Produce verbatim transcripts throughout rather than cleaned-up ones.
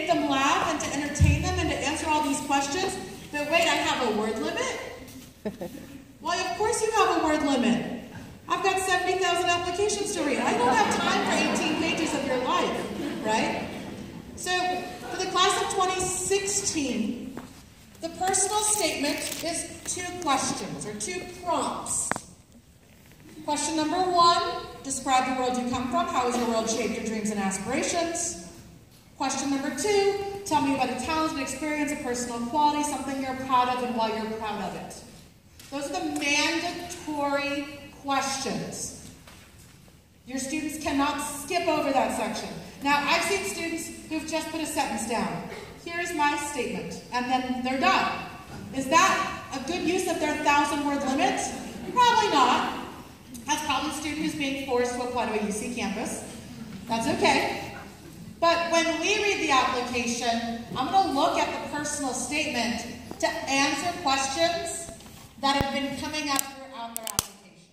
make them laugh and to entertain them and to answer all these questions. But wait, I have a word limit? Well, of course you have a word limit. I've got seventy thousand applications to read. I don't have time for eighteen pages of your life, right? So, for the class of twenty sixteen, the personal statement is two questions, or two prompts. Question number one, describe the world you come from. How has your world shaped your dreams and aspirations? Question number two, tell me about a talent, an experience, a personal quality, something you're proud of and why you're proud of it. Those are the mandatory questions. Your students cannot skip over that section. Now, I've seen students who've just put a sentence down. Here's my statement, and then they're done. Is that a good use of their thousand-word limit? Probably not. That's probably a student who's being forced to apply to a U C campus. That's okay. But when we read the application, I'm going to look at the personal statement to answer questions that have been coming up throughout their application.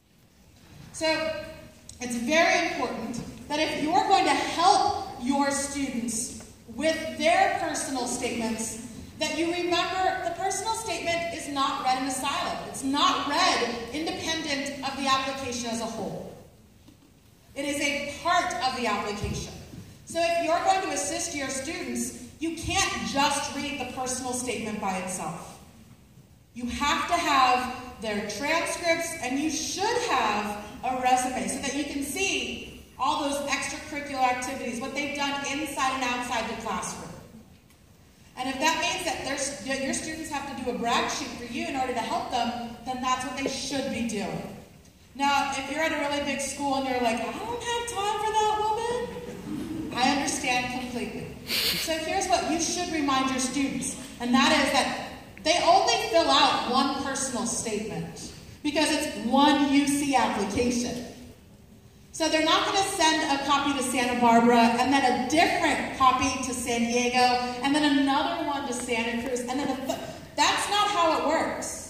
So, it's very important that if you're going to help your students with their personal statements, that you remember the personal statement is not read in a silo. It's not read independent of the application as a whole. It is a part of the application. So if you're going to assist your students, you can't just read the personal statement by itself. You have to have their transcripts, and you should have a resume so that you can see all those extracurricular activities, what they've done inside and outside the classroom. And if that means that your students have to do a brag sheet for you in order to help them, then that's what they should be doing. Now, if you're at a really big school and you're like, I don't have time for that, woman, I understand completely. So here's what you should remind your students, and that is that they only fill out one personal statement because it's one U C application. So they're not going to send a copy to Santa Barbara and then a different copy to San Diego and then another one to Santa Cruz. And then a th that's not how it works.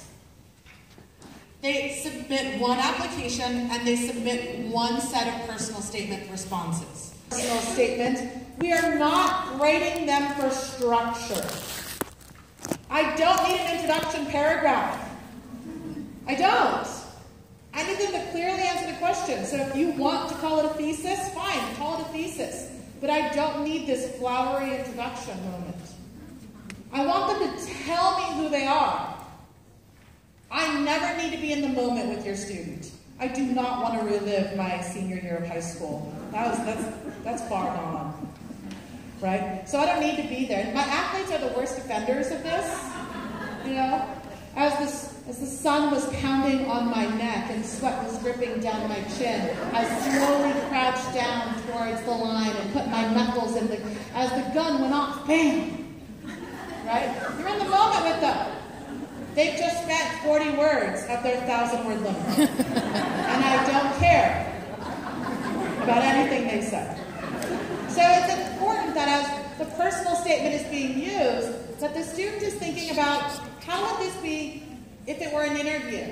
They submit one application and they submit one set of personal statement responses. Personal statement, we are not grading them for structure. I don't need an introduction paragraph. I don't. I need them to clearly answer the question. So if you want to call it a thesis, fine, call it a thesis. But I don't need this flowery introduction moment. I want them to tell me who they are. I never need to be in the moment with your student. I do not want to relive my senior year of high school. That was, that's, that's far gone, right? So I don't need to be there. My athletes are the worst offenders of this, you know? As, this, as the sun was pounding on my neck and sweat was dripping down my chin, I slowly crouched down towards the line and put my knuckles in the, as the gun went off, bam, right? You're in the moment with them. They've just spent forty words of their thousand-word limit. And I don't care about anything they said. So it's important that as the personal statement is being used, that the student is thinking about, how would this be if it were an interview?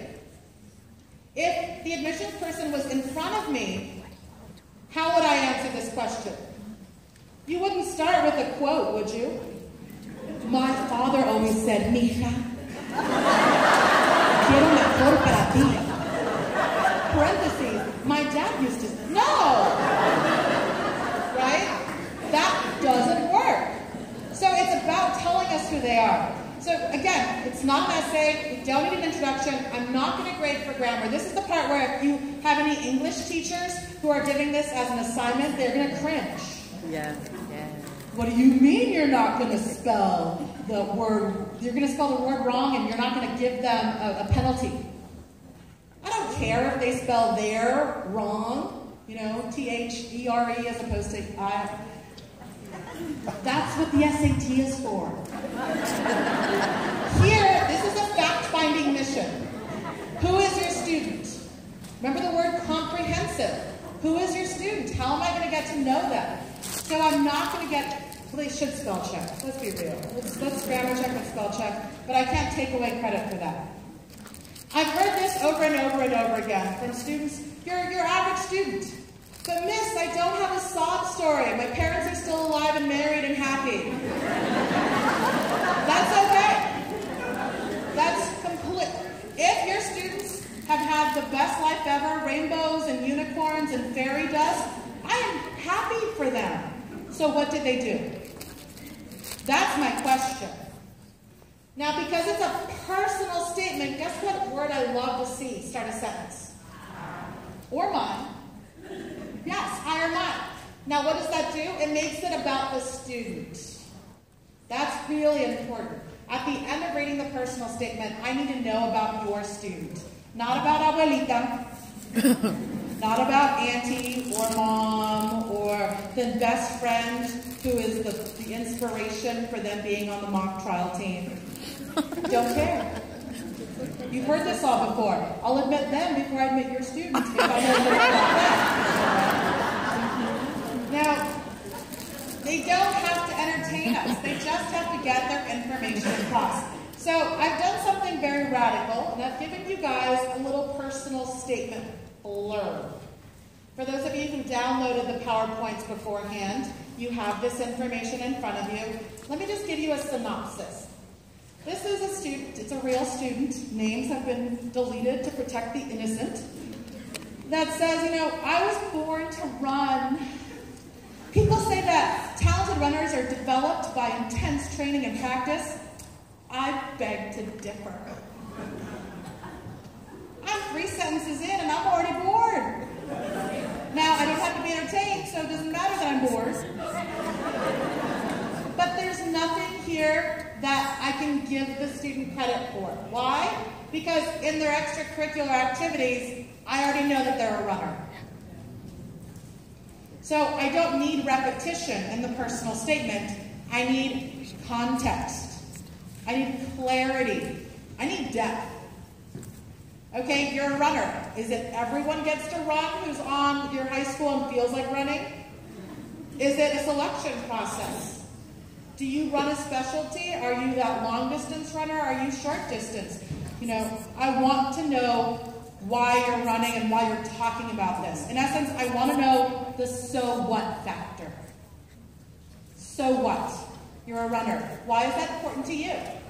If the admissions person was in front of me, how would I answer this question? You wouldn't start with a quote, would you? My father always said, mija, quiero mejor para ti. Parentheses, my dad used to say, no! Right? That doesn't work. So it's about telling us who they are. So again, it's not an essay, you don't need an introduction, I'm not going to grade for grammar. This is the part where if you have any English teachers who are giving this as an assignment, they're going to cringe. Yeah, yeah. What do you mean you're not going to spell the word, you're going to spell the word wrong and you're not going to give them a, a penalty? I don't care if they spell there wrong, you know, T H E R E as opposed to I. That's what the S A T is for. Here, this is a fact-finding mission. Who is your student? Remember the word comprehensive. Who is your student? How am I going to get to know them? So I'm not going to get, well, they should spell check. Let's be real. Let's, let's grammar check and spell check, but I can't take away credit for that. I've heard this over and over and over again from students. You're your average student. But miss, I don't have a sob story. My parents are still alive and married and happy. happy. That's okay. That's complete. If your students have had the best life ever, rainbows and unicorns and fairy dust, I am happy for them. So what did they do? That's my question. Now, because it's a personal statement, guess what word I love to see start a sentence? Or mine. Yes, I or mine. Now, what does that do? It makes it about the student. That's really important. At the end of reading the personal statement, I need to know about your student. Not about abuelita, not about auntie or mom or the best friend who is the, the inspiration for them being on the mock trial team. Don't care. You've heard this all before. I'll admit them before I admit your students if I know more about them. Now, they don't have to entertain us. They just have to get their information across. So I've done something very radical, and I've given you guys a little personal statement blurb. For those of you who downloaded the PowerPoints beforehand, you have this information in front of you. Let me just give you a synopsis. This is a student, it's a real student, names have been deleted to protect the innocent, that says, you know, I was born to run. People say that talented runners are developed by intense training and practice. I beg to differ. I'm three sentences in and I'm already bored. Now, I don't have to be entertained, so it doesn't matter that I'm bored. But there's nothing here that I can give the student credit for. Why? Because in their extracurricular activities, I already know that they're a runner. So I don't need repetition in the personal statement. I need context. I need clarity. I need depth. Okay, you're a runner. Is it everyone gets to run who's on your high school and feels like running? Is it a selection process? Do you run a specialty? Are you that long distance runner? Are you short distance? You know, I want to know why you're running and why you're talking about this. In essence, I want to know the so what factor. So what? You're a runner. Why is that important to you?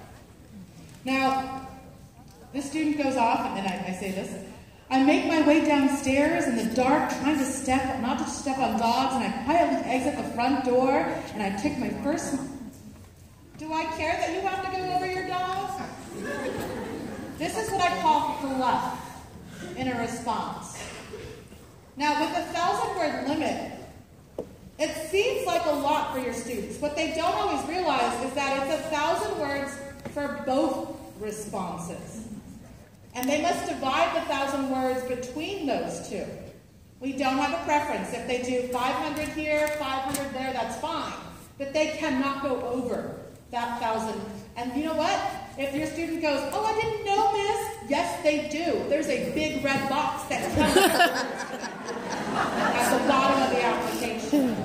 Now, this student goes off, and I, I say this, I make my way downstairs in the dark, trying to step, not to step on dogs, and I quietly exit the front door, and I take my first... Do I care that you have to go over your dog? This is what I call fluff in a response. Now, with a thousand word limit, it seems like a lot for your students. What they don't always realize is that it's a thousand words for both responses. And they must divide the thousand words between those two. We don't have a preference. If they do five hundred here, five hundred there, that's fine. But they cannot go over that thousand. And you know what? If your student goes, oh, I didn't know this. Yes, they do. There's a big red box that tells you at the bottom of the application.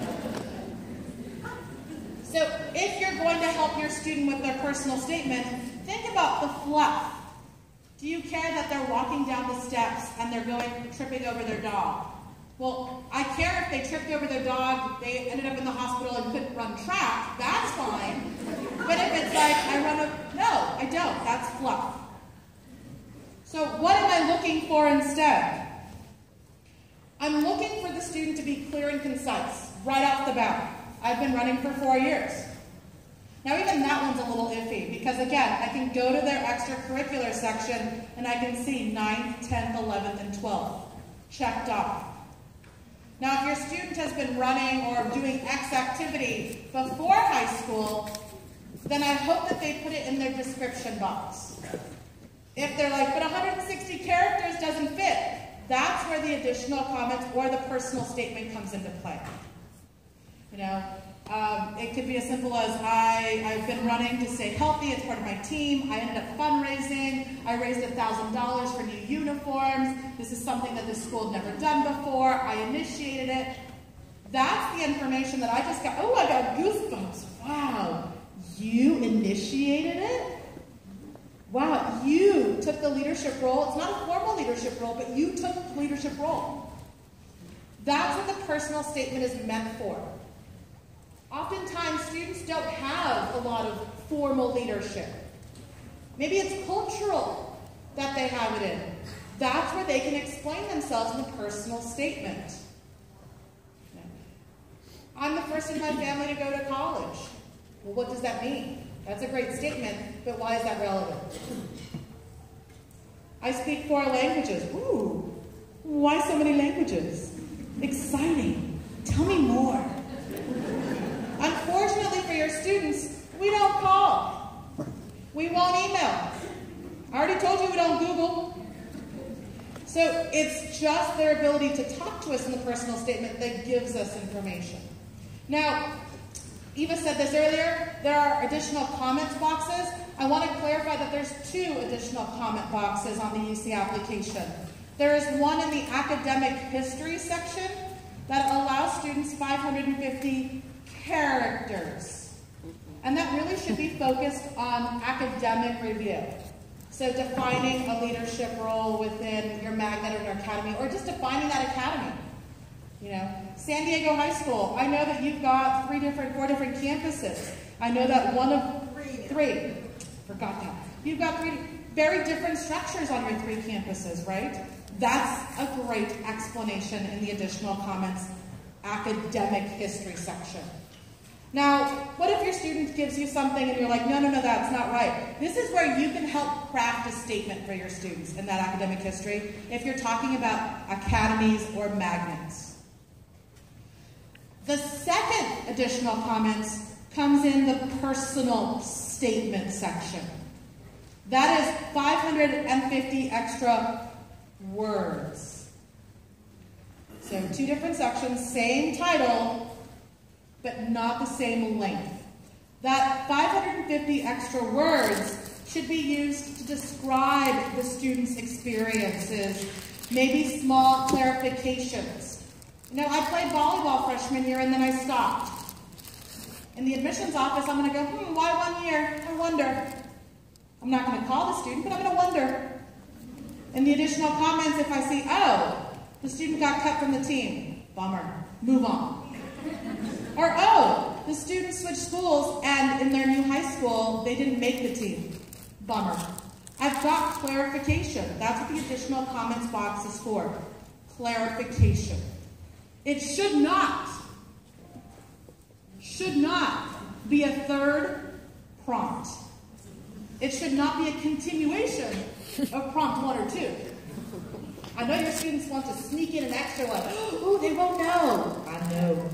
So if you're going to help your student with their personal statement, think about the fluff. Do you care that they're walking down the steps and they're going tripping over their dog? Well, I care if they tripped over their dog, they ended up in the hospital and couldn't run track. That's fine. But if it's like, I run a... No, I don't. That's fluff. So what am I looking for instead? I'm looking for the student to be clear and concise right off the bat. I've been running for four years. Now even that one's a little iffy because again, I can go to their extracurricular section and I can see ninth, tenth, eleventh, and twelfth checked off. Now if your student has been running or doing X activity before high school, then I hope that they put it in their description box. If they're like, but one hundred sixty characters doesn't fit, that's where the additional comments or the personal statement comes into play. You know, um, it could be as simple as I, I've been running to stay healthy, it's part of my team, I ended up fundraising, I raised one thousand dollars for new uniforms, this is something that the school had never done before, I initiated it. That's the information that I just got, oh, I got goosebumps, wow, you initiated it? Wow, you took the leadership role, it's not a formal leadership role, but you took the leadership role. That's what the personal statement is meant for. Oftentimes, students don't have a lot of formal leadership. Maybe it's cultural that they have it in. That's where they can explain themselves in a personal statement. I'm the first in my family to go to college. Well, what does that mean? That's a great statement, but why is that relevant? I speak four languages. Ooh, why so many languages? Exciting. Tell me more. Unfortunately for your students, we don't call. We won't email. I already told you we don't Google. So it's just their ability to talk to us in the personal statement that gives us information. Now, Eva said this earlier, there are additional comments boxes. I want to clarify that there's two additional comment boxes on the U C application. There is one in the academic history section that allows students five hundred fifty characters. And that really should be focused on academic review. So defining a leadership role within your magnet or your academy, or just defining that academy. You know, San Diego High School, I know that you've got three different, four different campuses. I know that one of three, three forgot that. You've got three very different structures on your three campuses, right? That's a great explanation in the additional comments academic history section. Now, what if your student gives you something and you're like, no, no, no, that's not right. This is where you can help craft a statement for your students in that academic history if you're talking about academies or magnets. The second additional comments comes in the personal statement section. That is five hundred fifty extra words. So two different sections, same title, but not the same length. That five hundred fifty extra words should be used to describe the student's experiences, maybe small clarifications. You know, I played volleyball freshman year and then I stopped. In the admissions office, I'm going to go, hmm, why one year? I wonder. I'm not going to call the student, but I'm going to wonder. In the additional comments, if I see, oh, the student got cut from the team, bummer, move on. Or, oh, the student switched schools and in their new high school, they didn't make the team, bummer. I've got clarification. That's what the additional comments box is for, clarification. It should not, should not be a third prompt. It should not be a continuation of prompt one or two. I know your students want to sneak in an extra one. Ooh, they won't know. I know.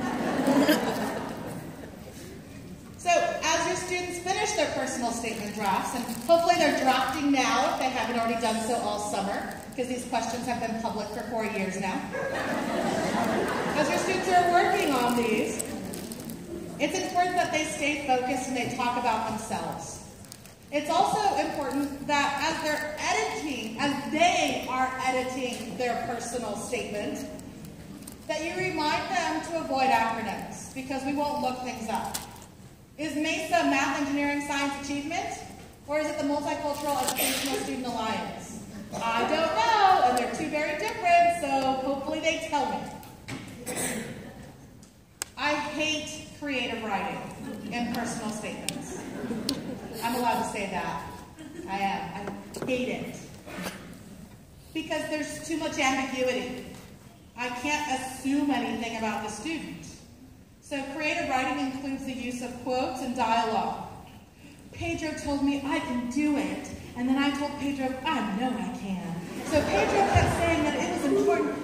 So, as your students finish their personal statement drafts, and hopefully they're drafting now if they haven't already done so all summer, because these questions have been public for four years now. As your students are working on these, it's important that they stay focused and they talk about themselves. It's also important that as they're editing, as they are editing their personal statement, that you remind them to avoid acronyms, because we won't look things up. Is MESA Math, Engineering, Science Achievement? Or is it the Multicultural Educational Student Alliance? I don't know, and they're two very different, so hopefully they tell me. I hate creative writing in personal statements. I'm allowed to say that. I am. I hate it. Because there's too much ambiguity. I can't assume anything about the student. So creative writing includes the use of quotes and dialogue. Pedro told me I can do it, and then I told Pedro, I know I can. So Pedro kept saying that it was important.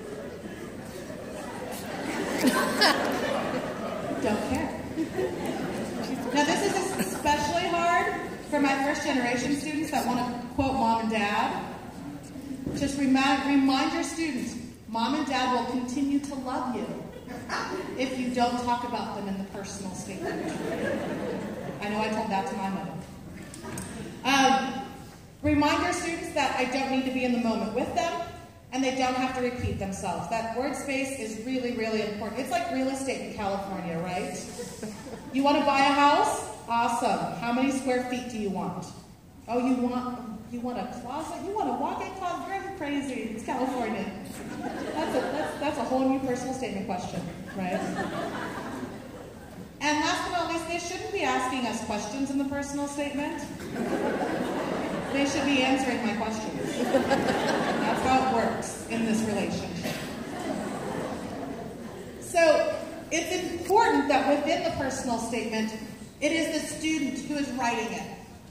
Don't care. Now this is especially hard for my first generation students that want to quote mom and dad. Just remind, remind your students, mom and dad will continue to love you if you don't talk about them in the personal statement. I know I told that to my mother. Um, remind your students that I don't need to be in the moment with them, and they don't have to repeat themselves. That word space is really, really important. It's like real estate in California, right? You want to buy a house? Awesome. How many square feet do you want? Oh, you want you want a closet? You want a walk-in closet? You're crazy. It's California. That's a, that's, that's a whole new personal statement question, right? last but not least, they shouldn't be asking us questions in the personal statement. They should be answering my questions. That's how it works in this relationship. So it's important that within the personal statement, it is the student who is writing it.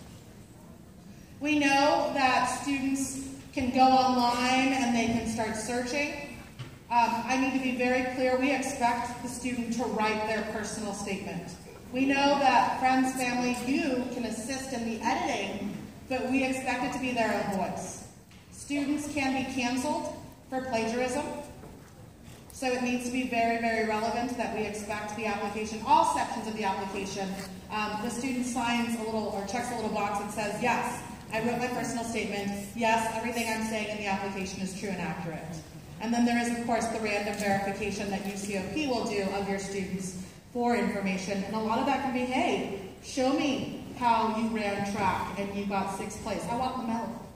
We know that students can go online and they can start searching. Um, I need to be very clear, we expect the student to write their personal statement. We know that friends, family, you can assist in the editing, but we expect it to be their own voice. Students can be canceled for plagiarism, so it needs to be very, very relevant that we expect the application, all sections of the application, um, the student signs a little, or checks a little box that says, yes, I wrote my personal statement, yes, everything I'm saying in the application is true and accurate. And then there is, of course, the random verification that U C O P will do of your students for information, and a lot of that can be, hey, show me how you ran track and you got sixth place. I want the medal.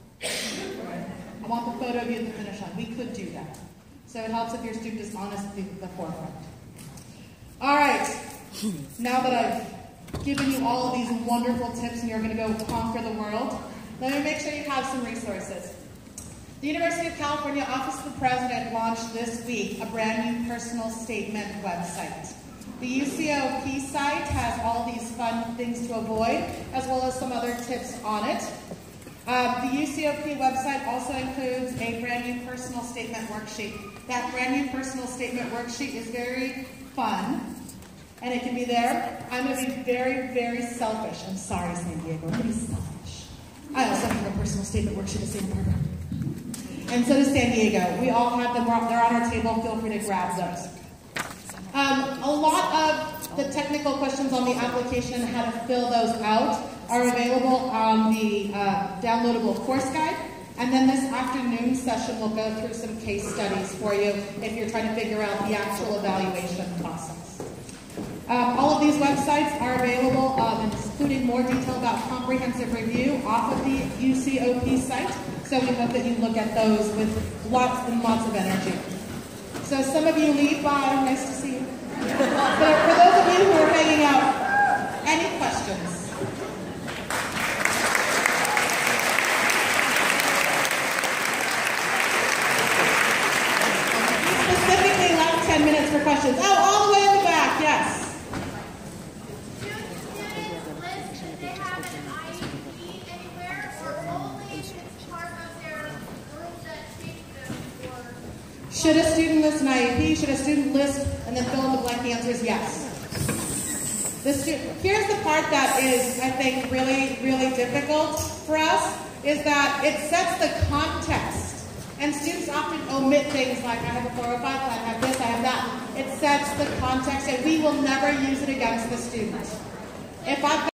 I want the photo of you at the finish line. We could do that. So it helps if your student is honest at the, the forefront. All right, now that I've given you all of these wonderful tips and you're going to go conquer the world, let me make sure you have some resources. The University of California Office of the President launched this week a brand new personal statement website. The U C O P site has all these fun things to avoid, as well as some other tips on it. Uh, the U C O P website also includes a brand new personal statement worksheet. That brand new personal statement worksheet is very fun, and it can be there. I'm going to be very, very selfish. I'm sorry, San Diego, I'm pretty selfish. I also have a personal statement worksheet at Santa Barbara. And so does San Diego. We all have them. They're on our table. Feel free to grab those. Um, a lot of the technical questions on the application and how to fill those out are available on the uh, downloadable course guide. And then this afternoon session will go through some case studies for you if you're trying to figure out the actual evaluation process. Um, all of these websites are available, um, including more detail about comprehensive review off of the U C O P site. So we hope that you look at those with lots and lots of energy. So some of you leave by, nice to see you. But for those of you who are hanging out, any questions? We specifically left ten minutes for questions. Oh, all the way in the back, yes. Should a student list an I E P? Should a student list and then fill in the blank answers? Yes. The Here's the part that is, I think, really, really difficult for us, is that it sets the context. And students often omit things like, I have a four oh five, I have this, I have that. It sets the context, and we will never use it against the student. If I've